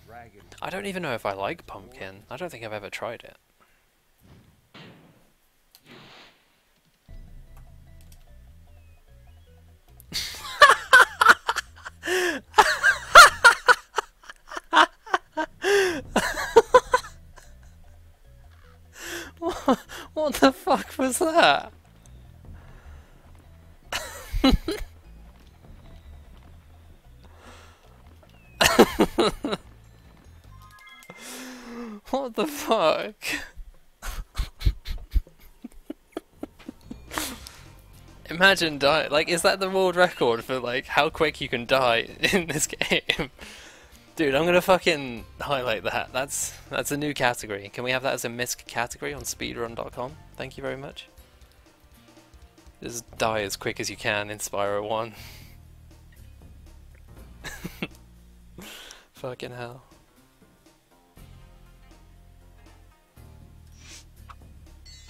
I don't even know if I like pumpkin. I don't think I've ever tried it. What the fuck was that? What the fuck? Imagine die. Like, is that the world record for like how quick you can die in this game? Dude, I'm gonna fucking highlight that. That's a new category. Can we have that as a misc category on speedrun.com? Thank you very much. Just die as quick as you can in Spyro 1. Fucking hell.